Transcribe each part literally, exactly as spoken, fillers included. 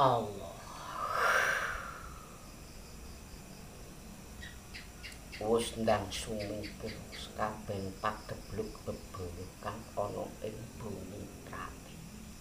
Allah. Wis ndang sumingkir kabeh padebluk bebaya kang ana ing bumi trati.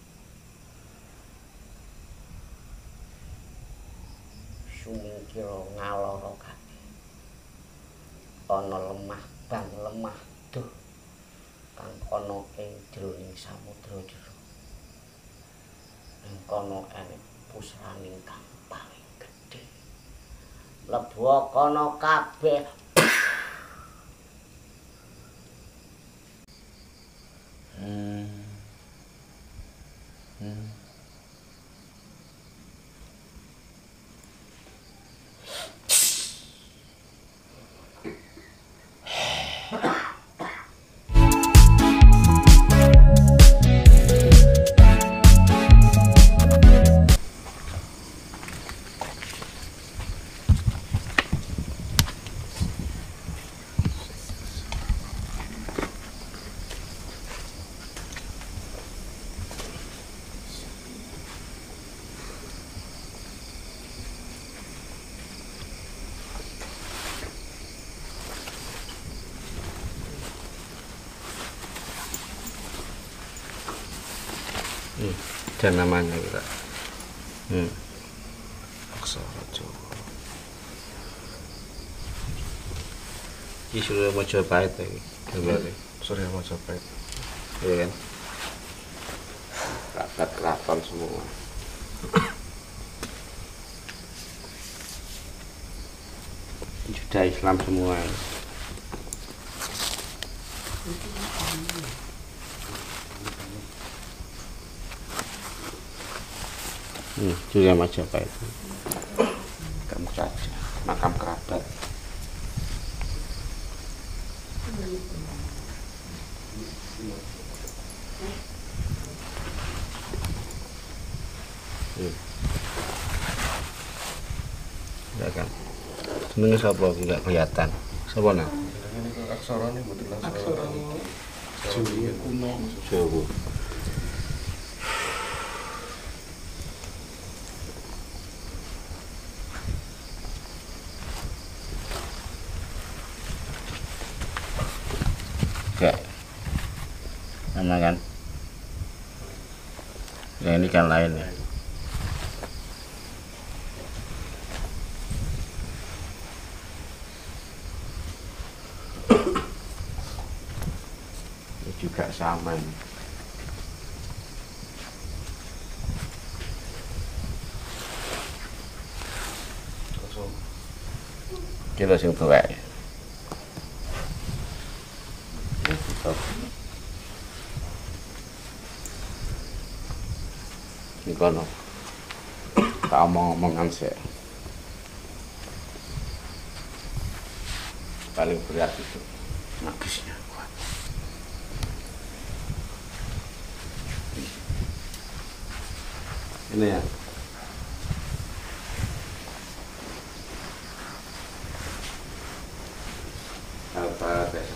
Sumingkir ngaloro kabeh. Ana lemah bang lemah duh kang ana ing jroning samudra jero. Ing kono enek pusraning kang paling gedhe. Mlebu kono kabeh. Hmm. Hmm. Hmm, dan namanya kita. Hmm. Aksara Jawa. Iki Surya Majapahit iki. Gambare. Surya Majapahit. Iya kan? Kerabat keraton semua. Sudah Islam semua. Hmm, Surya Majapahit. Makam raja, makam kerabat. Hmm. Ya kan. Senenge sapa enggak kelihatan. Sapa nah? Ini aksarane mboten Aksara Jawa kuno. Jawa. Enggak. Sama kan? Yang ini kan lain ya. Ini juga sama ini. Kita sing tuwek. Ini kono. Tak omong-omongan sih. Paling berat itu magisnya kuat. Ini ya. Al-Fatihah.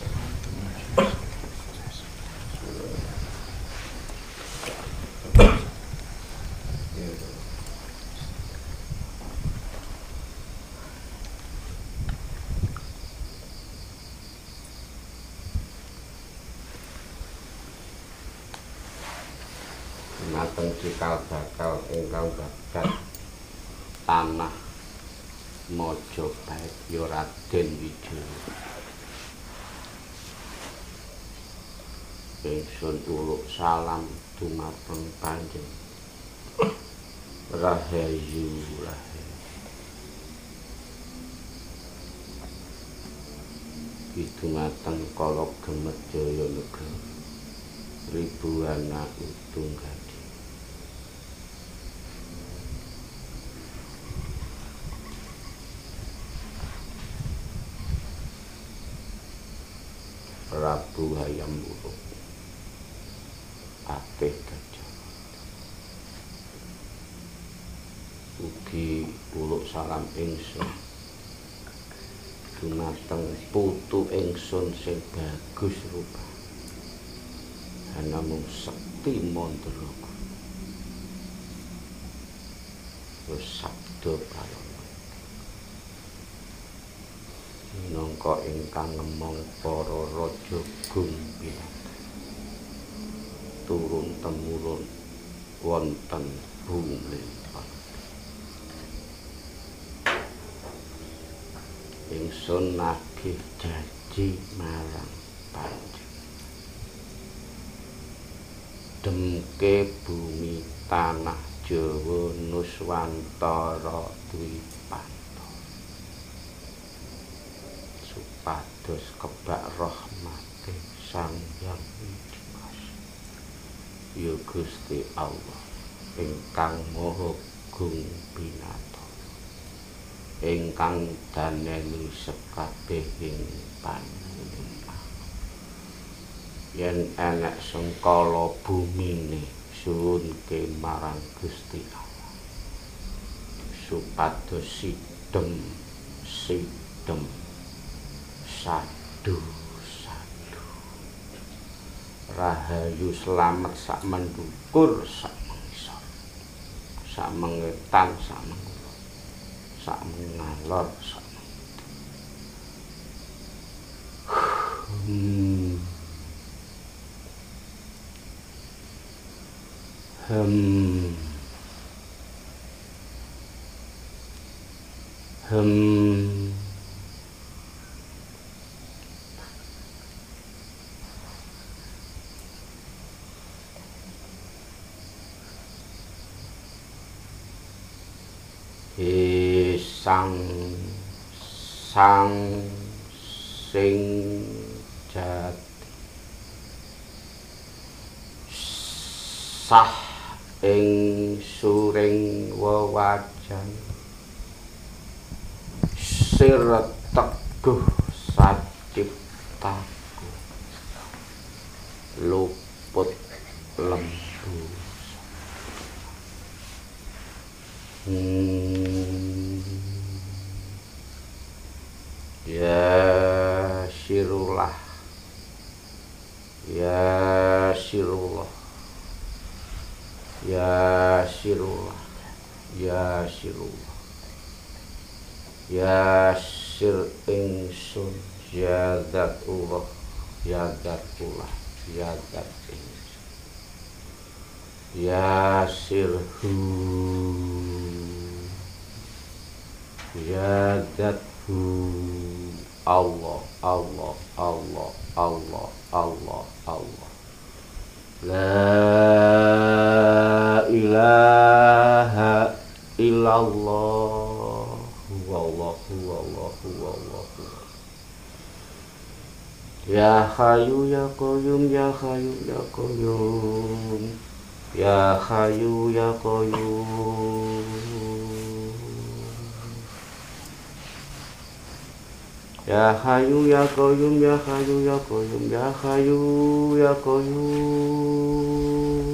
Mateng cikal bakal ingkang babat tanah Majapahit ya Raden Wijaya. Ingsun uluk salam dumateng Kanjeng Rahayu Rahayu. Dumateng Kala Gemet Jaya Negara Ribuana Udung Gading. Prabu Hayam Wuruk Patih Gajah ugi uluk salam ingsun dumateng putu ingsun sing bagus rupa namung Sekti Mandraguna wis sabda palawan minangka ingkang ngemong para raja Gumpinata turun temurun wonten bumi ingsun nagih janji marang panjenengan demke bumi tanah Jawa Nuswantara Dwipanta supados kebak rahmate Sang Hyang Widi Wasa ya Gusti Allah ingkang Maha Gumpinata ingkang daneni sekabehing panjenengan yen enek sengkala bumine suwunke marang Gusti Allah supados sidhem sidhem sadu sadu rahayu slamet sak mendukur sak mengisor sak mengetan sak mengulon sak mengalor sak hmm. Hmm. Hmm. He sang sang sing jati sah ing suring wewajan sir teguh saciptaku luput lembu hmm. ya sirullah ya sirullah ya sirullah ya sirullah ya sir ingsun ya zatullah ya zatullah ya zat ingsun ya sirhu ya zathu Allah Allah Allah Allah Allah Allah La ilaha illallah wallahu wallahu wallahu ya hayyu ya qayyum ya hayyu ya qayyum ya hayyu ya qayyum ya hayyu ya qayyum ya hayyu ya qayyum ya hayyu ya qayyum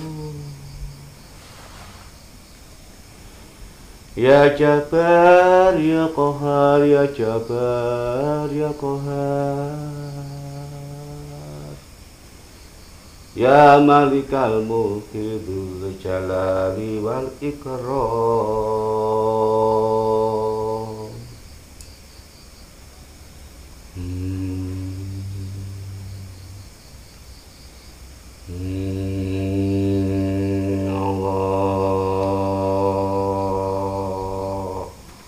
ya Jabbar ya Qahar ya Jabbar ya Qahar ya Malikal Mulki Dzul Jalali wal Ikram hmm. Hmm. Allah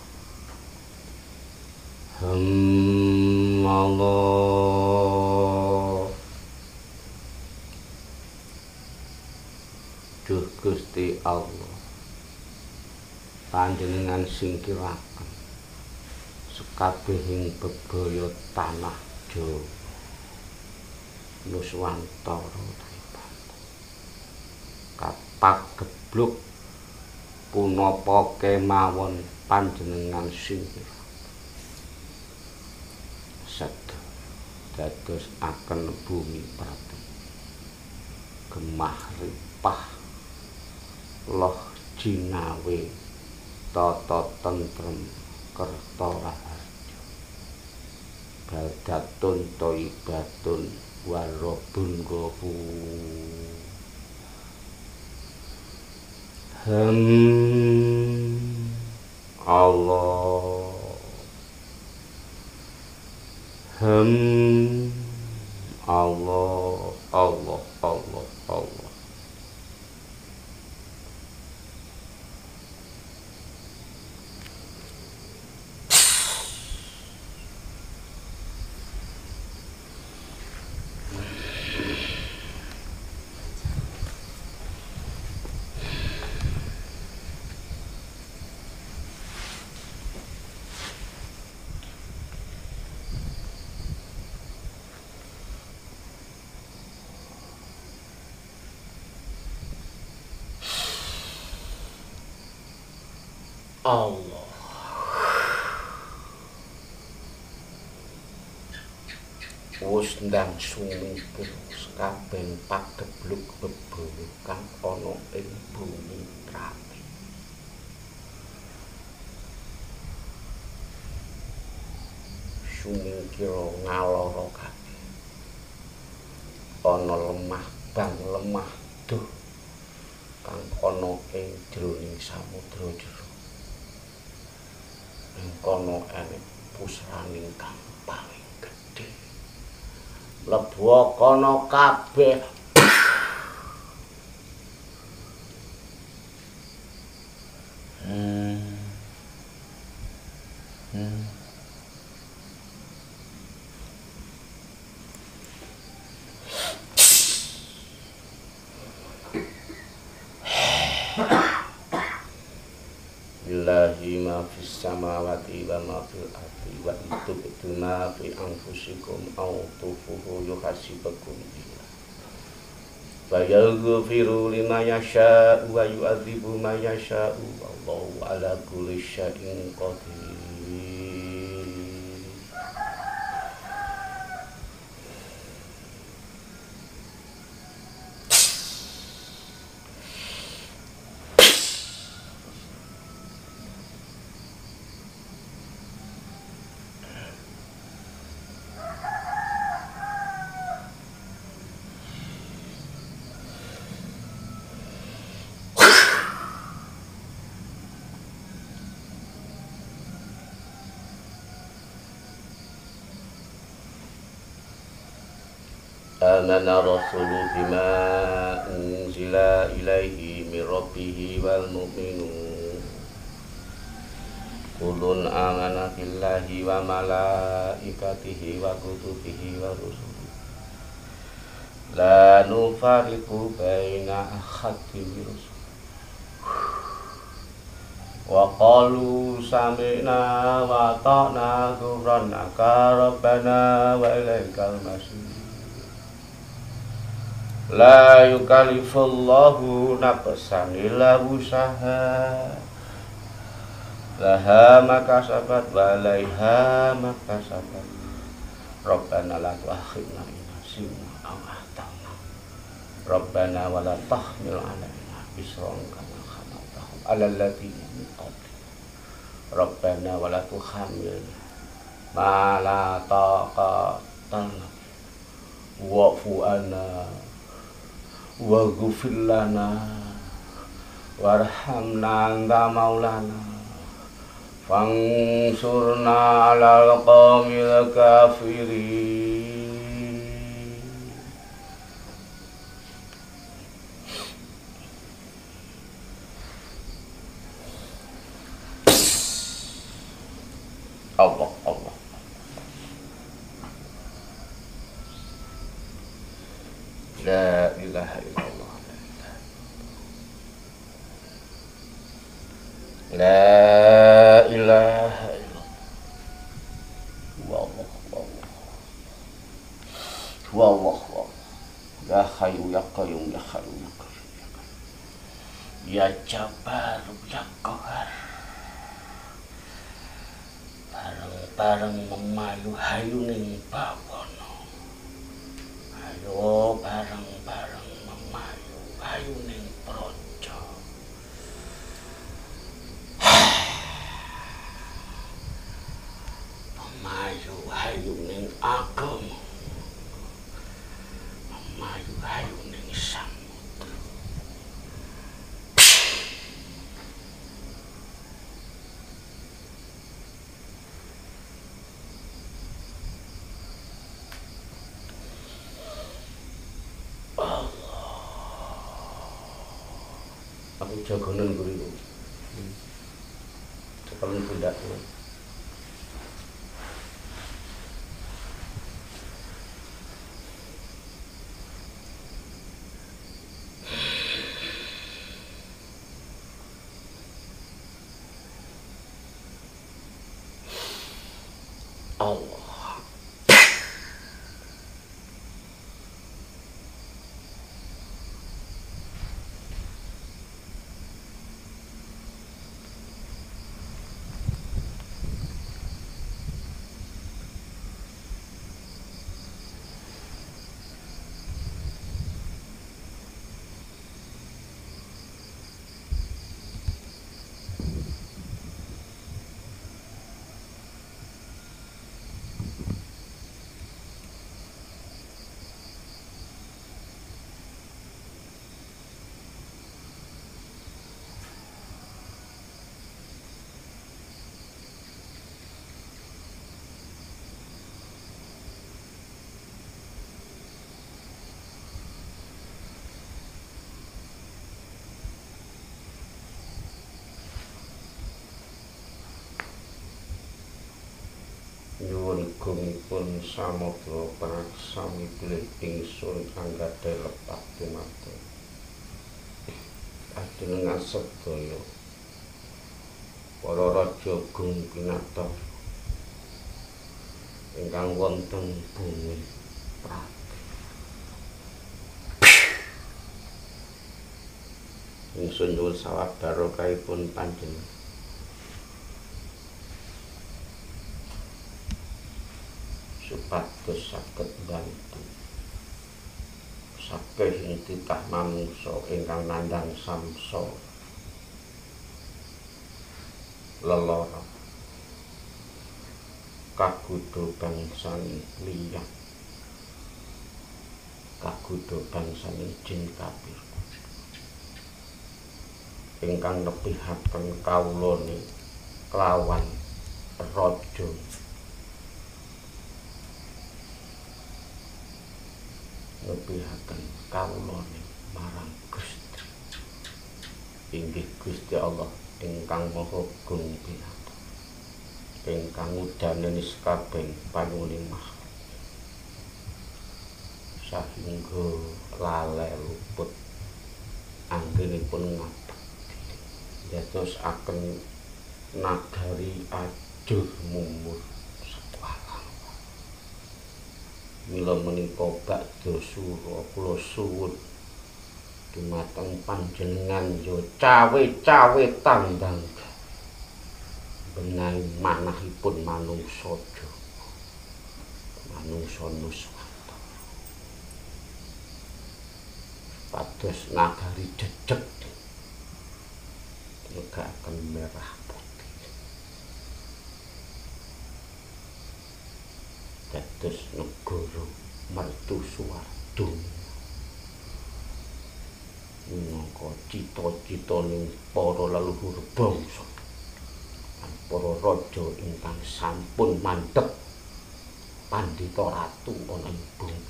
hmm. Allah Duh Gusti Allah panjenengan singkiraken sekabehing bebaya tanah Jawa Nuswantara Dwipanta kapak gebluk punapa kemawon panjenengan singkiraken seda dados aken bumi prati gemah ripah loh jinawe tata tentrem kerta raharja baldatun thayyibatun warabun ghafur hmm. Allah Hmm Allah Allah Allah Allah Allah wis ndang sumipur kabeh pagebluk bebulu kang ana ing bumi trate sumingkira ngaloro kabeh ana lemah bang lemah duh kang ana ing jroning samudra jero kono enek pusraning kang paling gedhe mlebu kono kabeh hmm hmm Lillahi ma fis samawati wa ma fil ardi wa itu ma fi anfusikum aw tufuhu yuhasibukum billah fa yaghfiru liman yasha'u wa yu'adzibu man yasha'u wallahu ala kulli syai'in qadir. Amana rasulu bima unzila ilaihi min rabbih wal mu'minun kullun amana billahi wa malaikatihi wa kutubihi wa rusulihi la nufariqu baina ahadin min rusul wa qalu sami'na wa ata'na ghufranaka rabbana wa ilaikal masir. La yukallifullahu nafsan illa wusaha laha ma kasabat wa 'alaiha ma kasabat Rabbana la tu'akhidna in nasina aw akhtana Rabbana wa la tahmil 'alaina isran kama hamaltahu 'alal ladzina min qablina Rabbana wa la tuhammilna ma la taqata lana wa'fu 'anna waghfir lana warhamna anta maulana fansurna 'alal qaumil kafirin. Allah Allah La ilaha illallah La ilaha illallah Wallah wallah Wallah wallah Ya Hayyu ya Qayyum ya Hayyu ya Qayyum ya Qayyum Ya Jabbar ya Qahar bareng-bareng memayu hayu ning bawana ayo bareng-bareng memayu hayu ning praja memayu hayu ning agama memayu hayu ning samudra jagonan guru. Sekarang tidak. Allah. Nyuwun gungipun samodra praksami bilih ingsun anggadhahi lepat dumateng ajenengan sedaya para raja gung pinata ingkang wonten bumi Prati. Ingsun nyuwun sawab barokahipun panjenengan supados saged bantu saking titah manungsa ingkang nandhang samsara lelara kagodha bangsani liya kagodha bangsani jin kafir ingkang nebihaken kawulane kelawan raja nebihaken kawulane marang Gusti inggih Gusti Allah ingkang Maha Gung Pinata ingkang udaneni sakabehing panuwuning makhluk sahingga lale luput anggenipun ngabekti dadosaken nagari ajuh mumur mila menika badhe sura kula suwun dumateng panjenengan yo cawe-cawe tandang benahi manahipun manungsa manungsa nuswata pados nagari jejeg negaken merah dados negara mercusuar dunya minangka cita-citaning para leluhur bangsa lan para raja ingkang sampun mandheg pandhita ratu ana ing bumi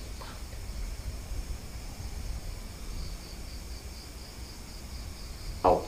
oh.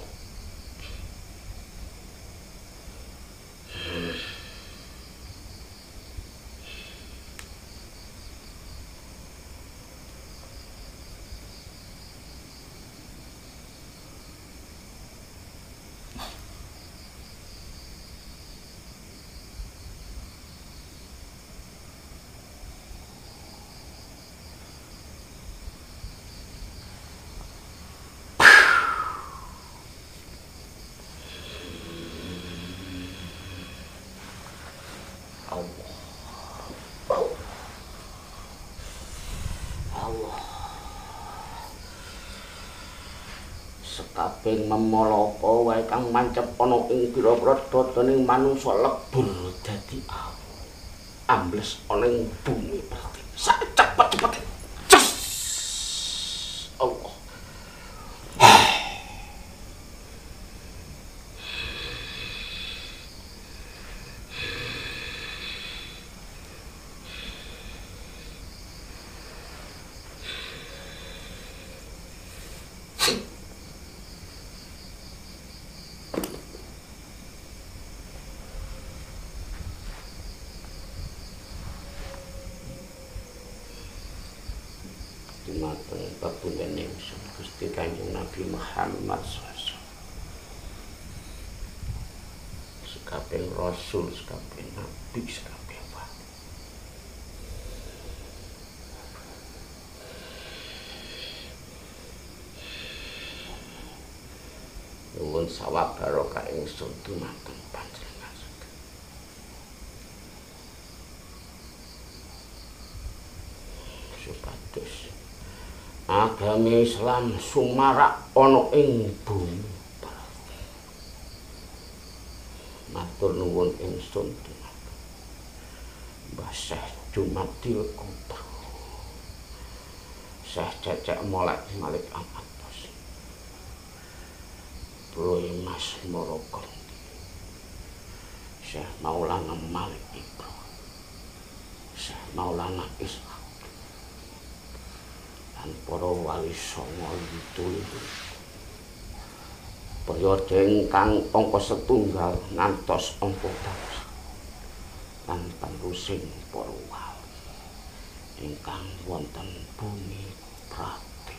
Sekabehing memalapa wae kang mancep ana ing pira-pira dadaning manungsa lebur dadi awu ambles ana ing bumi Prati sak cepet-cepete Allah dumateng babulen ingsun Gusti Kanjeng Nabi Muhammad sallallahu alaihi wasallam. Sekabeh rasul, sekabeh nabi, sekabeh wali. Nuwun sawab barokah ingsun dumateng panjenengan. Supados agami Islam sumarak ana ing bumi. Matur nuwun ingsun dumateng Mbah Syekh Jumadil Kubro, Syekh Cecek Molek Malik Ahmad Bos, Roy Mas Morokondi, Syekh Maulana Malik Ibro, Syekh Maulana Ishaq, lan para wali songo itu-itu. Periode ingkang angka setunggal ngantos angka bangsa lan panrusing para wali ingkang wonten bumi Prativi.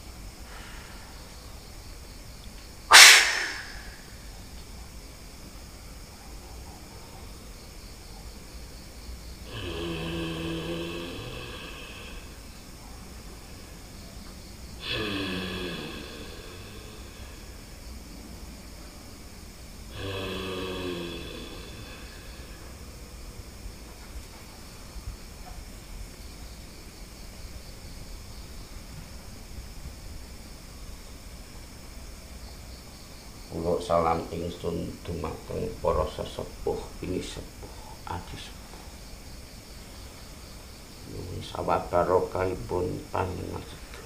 Kula salam ingsun dumateng para sesepuh bini sepuh adi sepuh. Nuwun sawab barokahipun panjenengan sedaya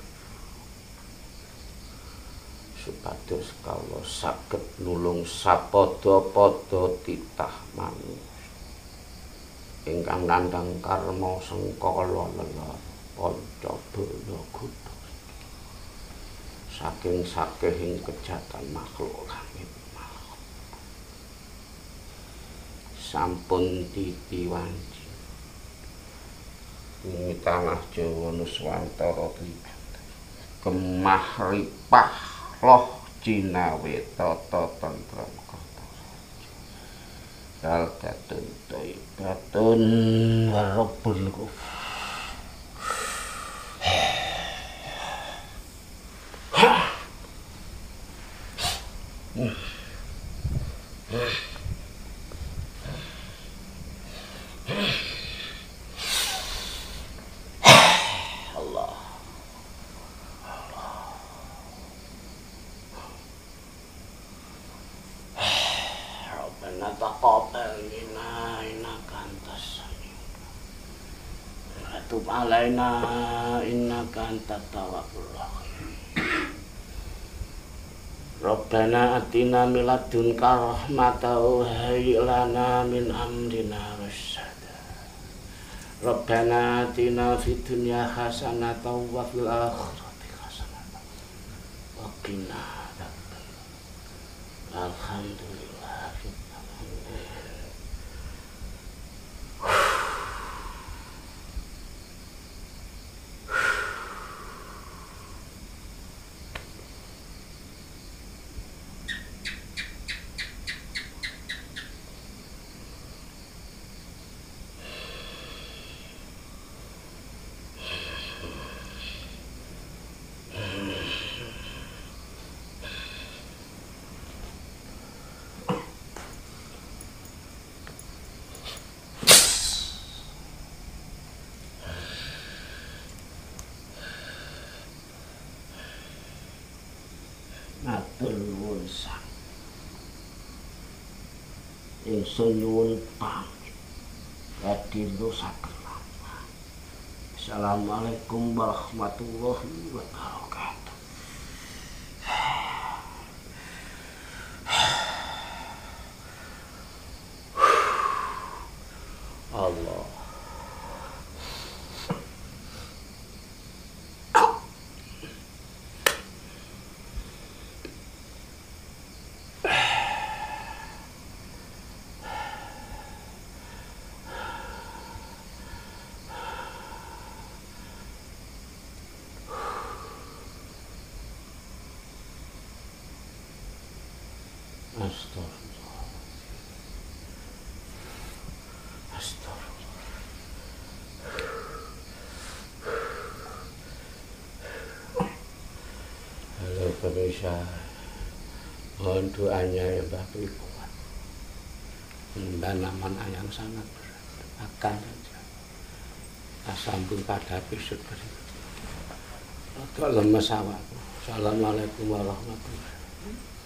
supados kawula saged nulung sapada-pada titah manungsa ingkang nandhang karma sengkala lelar panca bala kudu saking sakehing kejahatan makhluk langit makhluk. Sampun titi wanci ing tanah Jawa Nuswantara kemah ripah loh Cinawe tata tentrem dal datun thayyibatun warabul ghafur. Taqabbal minna innaka antas samiul alim. Tub alaina innaka antat tawwabur rahim. Rabbana atina min ladunka rahmatan wa hayyi lana min amrina rasyada. Rabbana atina fid dunya hasanatan wa fil akhirati hasanatan wa qina adzabannar. Alhamdulillah. Matur nuwun sang ingsun nyuwun pamit badhe dosaken. Assalamualaikum warahmatullahi wabarakatuh. Allah Astagfirullah. Astagfirullah. Halo pemirsa, mohon doanya ya Mbah Pri kuat. Mbah namanya yang sangat berat, akan saja. Asambung pada episode berikutnya. Agak lemes awakku. Assalamualaikum warahmatullahi wabarakatuh.